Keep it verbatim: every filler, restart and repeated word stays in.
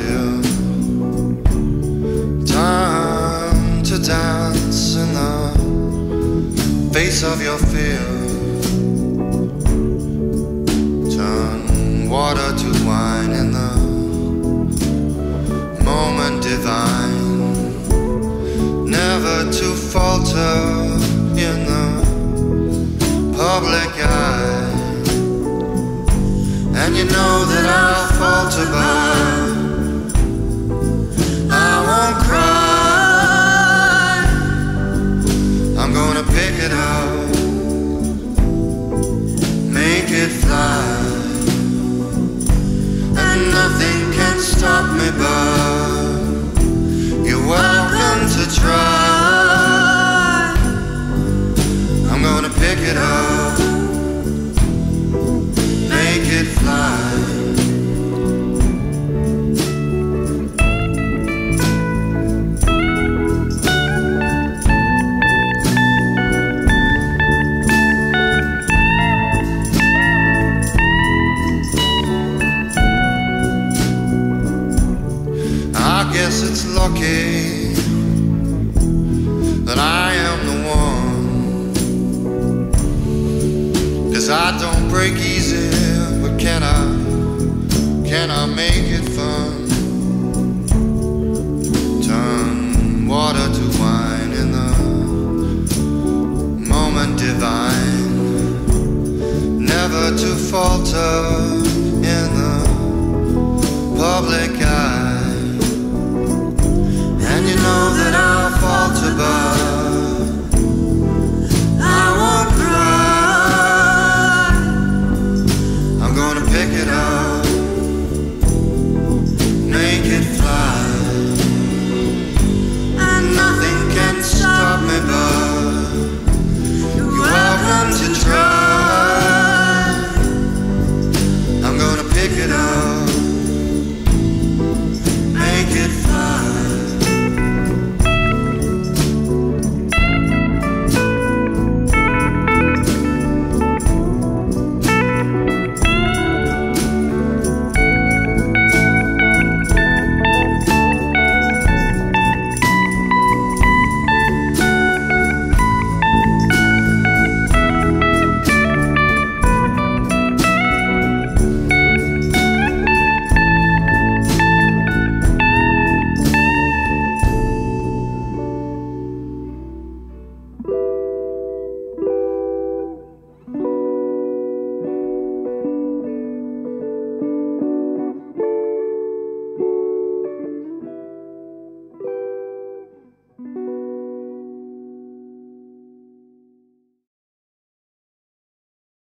dear. Time to dance in the face of your fear. Turn water to wine in the moment divine. Never to falter in the public eye. And you know that I'll falter by. I won't cry. I'm gonna pick it up, make it fly. And nothing can stop me but you're welcome to try. I'm gonna pick it up, make it fly. I guess it's lucky that I am the one, 'cause I don't break easy, but can I, can I make it fun?